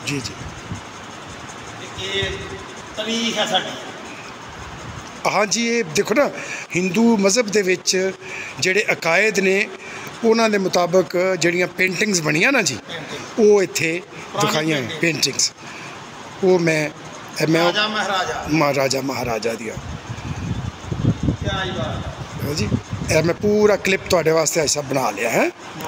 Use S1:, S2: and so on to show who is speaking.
S1: ਜੀ ਜੀ।
S2: ਇਹ ਤਾਰੀਖ ਹੈ ਸਾਡੀ।
S1: ਹਾਂਜੀ, ਇਹ ਦੇਖੋ ਨਾ, ਹਿੰਦੂ ਮਜ਼ਹਬ ਦੇ ਵਿੱਚ ਜਿਹੜੇ ਅਕਾਇਦ ਨੇ ਉਹਨਾਂ ਦੇ ਮੁਤਾਬਕ ਜਿਹੜੀਆਂ ਪੇਂਟਿੰਗਸ ਬਣੀਆਂ ਨਾ ਜੀ, ਉਹ ਇੱਥੇ ਦਿਖਾਈਆਂ ਪੇਂਟਿੰਗਸ, ਉਹ ਮੈਂ
S2: ਰਾਜਾ ਮਹਾਰਾਜਾ
S1: ਮਹਾਰਾਜਾ ਮਹਾਰਾਜਾ ਦੀਆਂ
S2: ਕਿਆ ਹੀ ਬਾਤ
S1: ਹੈ ਜੀ। ਇਹ ਮੈਂ ਪੂਰਾ ਕਲਿੱਪ ਤੁਹਾਡੇ ਵਾਸਤੇ ਐਸਾ ਬਣਾ ਲਿਆ ਹੈ।